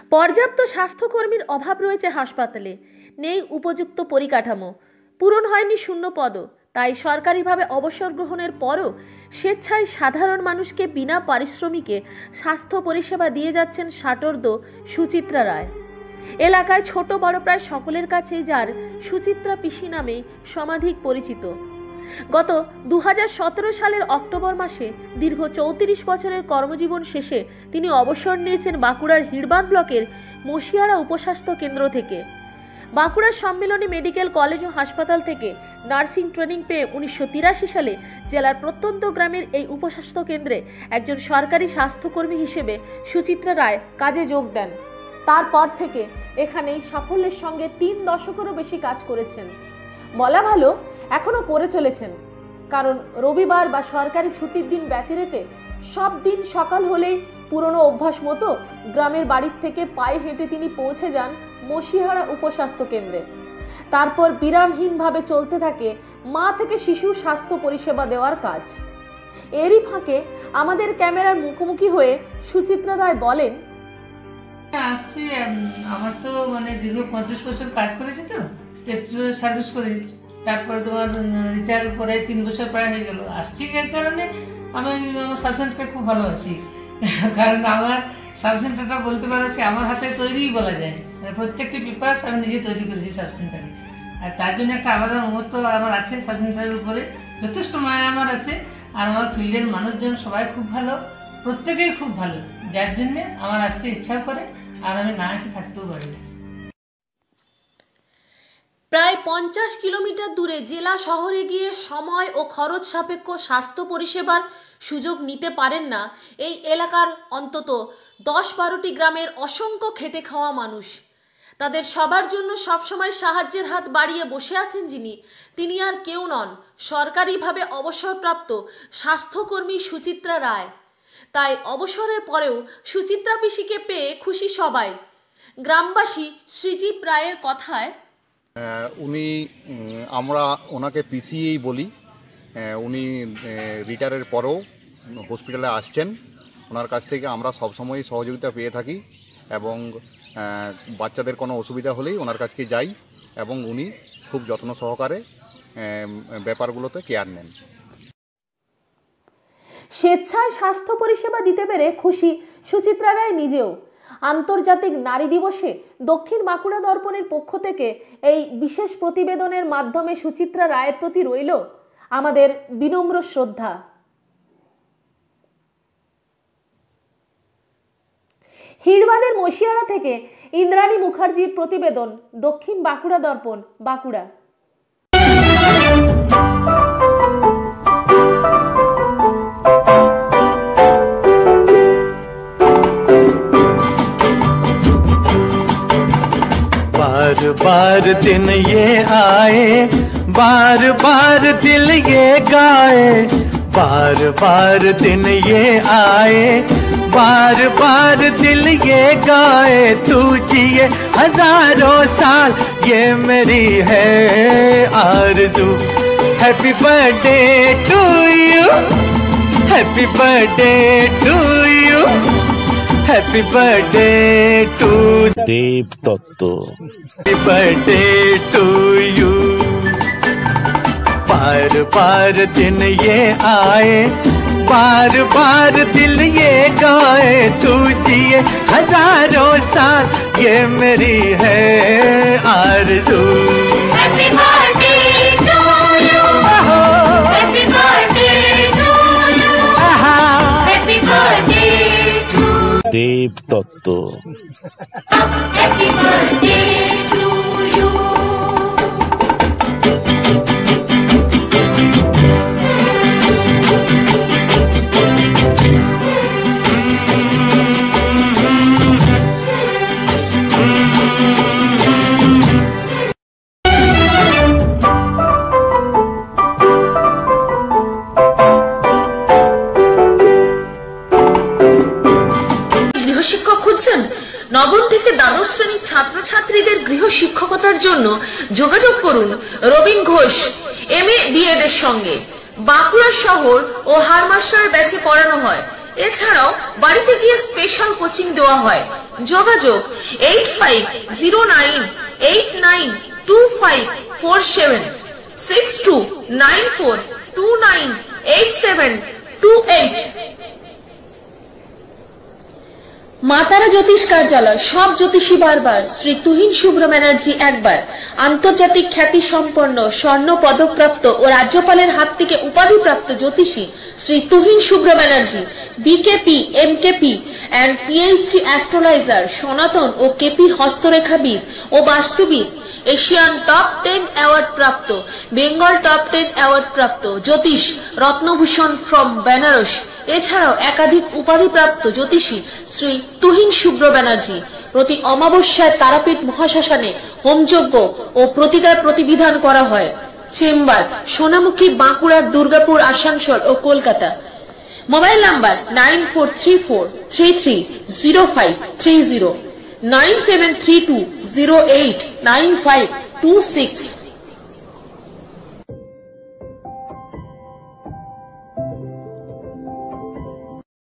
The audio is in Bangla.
পর্যাপ্ত স্বাস্থ্যকর্মীর অভাব রয়েছে হাসপাতালে, নেই উপযুক্ত পরিকাঠামো, পূরণ হয়নি শূন্য পদও। তাই সরকারিভাবে অবসর গ্রহণের পরও স্বেচ্ছায় সাধারণ মানুষকে বিনা পারিশ্রমিকে স্বাস্থ্য পরিষেবা দিয়ে যাচ্ছেন ষাটোর্ধ্ব সুচিত্রা রায়। এলাকায় ছোট বড় প্রায় সকলের কাছেই যার সুচিত্রা পিসি নামে সমাধিক পরিচিত। গত 2017 সালের অক্টোবর মাসে দীর্ঘ 34 বছরের কর্মজীবন শেষে তিনি অবসর নিয়েছেন বাঁকুড়ার হিড়বাঁধ ব্লকের মশিয়ারা উপস্বাস্থ্য কেন্দ্র থেকে। বাঁকুড়ার সম্মিলনী মেডিকেল কলেজ ও হাসপাতাল থেকে নার্সিং ট্রেনিং পেয়ে 1983 সালে জেলার প্রত্যন্ত গ্রামের এই উপস্বাস্থ্য কেন্দ্রে একজন সরকারি স্বাস্থ্যকর্মী হিসেবে সুচিত্রা রায় কাজে যোগ দেন। তারপর থেকে এখানেই সাফল্যের সঙ্গে 3 দশকেরও বেশি কাজ করেছেন। বলা ভালো এখনো করে চলেছেন, কারণ রবিবার বা সরকারি ছুটির দিন ব্যতি রেখে সব দিন সকাল হলেই পুরনো অভ্যাস মতো গ্রামের বাড়ির থেকে পায়ে হেঁটে তিনি পৌঁছে যান মশিহারা উপস্বাস্থ্য কেন্দ্রে। তারপর বিরামহীনভাবে চলতে থাকে মা থেকে শিশু স্বাস্থ্য পরিষেবা দেওয়ার কাজ। এরই ফাঁকে আমাদের ক্যামেরার মুখোমুখি হয়ে সুচিত্রা রায় বলেন, আসছি আমার তো মানে দীর্ঘ 50 বছর কাজ করেছি, তো পেট্রোল সার্ভিস করে, তারপরে তোমার রিটায়ার করে 3 বছর প্রায় হয়ে গেল। আসছি এর কারণে আমি আমার সাব সেন্টারকে খুব ভালোবাসি, কারণ আমার সাব সেন্টারটা বলতে পারো সে আমার হাতে তৈরিই বলা যায়। প্রত্যেকটি পেপার আমি নিজে তৈরি করেছি সাব সেন্টারে, আর তার জন্য একটা আলাদা মুহূর্ত আমার আছে সাব সেন্টারের উপরে, যথেষ্ট মায়া আমার আছে। আর আমার ফিল্ডের মানুষজন সবাই খুব ভালো, প্রত্যেকেই খুব ভালো, যার জন্যে আমার আসতে ইচ্ছা করে, আর আমি না এসে থাকতেও পারি না। প্রায় 50 কিলোমিটার দূরে জেলা শহরে গিয়ে সময় ও খরচ সাপেক্ষ স্বাস্থ্য পরিষেবার সুযোগ নিতে পারেন না এই এলাকার অন্তত 10-12টি গ্রামের অসংখ্য খেটে খাওয়া মানুষ। তাদের সবার জন্য সবসময় সাহায্যের হাত বাড়িয়ে বসে আছেন যিনি, তিনি আর কেউ নন, সরকারিভাবে অবসরপ্রাপ্ত স্বাস্থ্যকর্মী সুচিত্রা রায়। তাই অবসরের পরেও সুচিত্রা পিসিকে পেয়ে খুশি সবাই। গ্রামবাসী শ্রীজীব রায়ের কথায়, উনি আমরা ওনাকে পিসিই বলি। উনি রিটায়ারের পরেও হসপিটালে আসছেন। ওনার কাছ থেকে আমরা সবসময় সহযোগিতা পেয়ে থাকি, এবং বাচ্চাদের কোনো অসুবিধা হলেই ওনার কাছে যাই, এবং উনি খুব যত্ন সহকারে ব্যাপারগুলোতে কেয়ার নেন। স্বেচ্ছায় স্বাস্থ্য পরিষেবা দিতে পেরে খুশি সুচিত্রা রায় নিজেও। আন্তর্জাতিক নারী দিবসে দক্ষিণ বাঁকুড়া দর্পণের পক্ষ থেকে এই বিশেষ প্রতিবেদনের মাধ্যমে সুচিত্রা রায়ের প্রতি রইল আমাদের বিনম্র শ্রদ্ধা। হিড়বাঁধের মশিয়ারা থেকে ইন্দ্রাণী মুখার্জির প্রতিবেদন, দক্ষিণ বাঁকুড়া দর্পণ, বাঁকুড়া। बार बार दिन ये आए, बार बार दिल ये गाए, बार बार दिन ये आए, बार बार दिल ये गाए, तू जिए हजारों साल ये मेरी है आरज़ू। Happy birthday to you, happy birthday to you, happy birthday to Dev Dutt, happy birthday to you. बार बार दिन ये आए, बार बार दिल ये गाए, तू जिए हजारों साल ये मेरी है आरज़ू। Happy birthday to you, happy birthday to you, happy birthday Dev Dutt, happy birthday to you. গৃহশিক্ষক খুঁজছেন? নবম থেকে দ্বাদশ শ্রেণীর ছাত্রছাত্রীদের গৃহ শিক্ষকতার জন্য যোগাযোগ করুন রবীন ঘোষ MA BEd এর সঙ্গে। বাঁকুড়া শহর ও হারমাস্টারের ব্যাচে পড়ানো হয়। এছাড়াও বাড়িতে গিয়ে স্পেশাল কোচিং দেওয়া হয়। যোগাযোগ 8509892547 6294298728। মাতারা জ্যোতিষ কার্যালয়, সব জ্যোতিষী বারবার, শ্রী তুহিন শুভ্র ব্যানার্জি একবার। আন্তর্জাতিক খ্যাতি সম্পন্ন স্বর্ণ পদকপ্রাপ্ত ও রাজ্যপালের হাত থেকে উপাধিপ্রাপ্ত জ্যোতিষী Shri Tuhin Shubhra Banerjee, BKP, MKP and PhD astrologer, সনাতন ও কেপি হস্তরেখাবিদ ও বাস্তুবিদ, এশিয়ান টপ 10 অ্যাওয়ার্ড প্রাপ্ত, বেঙ্গল টপ 10 অ্যাওয়ার্ড প্রাপ্ত জ্যোতিষ, রত্নভূষণ ফ্রম বেনারস। এছাড়াও একাধিক উপাধিপ্রাপ্ত জ্যোতিষী শ্রী তুহিন শুভ্র ব্যানার্জি। প্রতি অমাবস্যায় তারাপীঠ মহাশ্মশানে হোমযজ্ঞ ও প্রতিকার প্রতিবিধান করা হয়। চেম্বার সোনামুখী, বাঁকুড়া, দুর্গাপুর, আসানসোল ও কলকাতা। Mobile number 9434330530, 9732089526।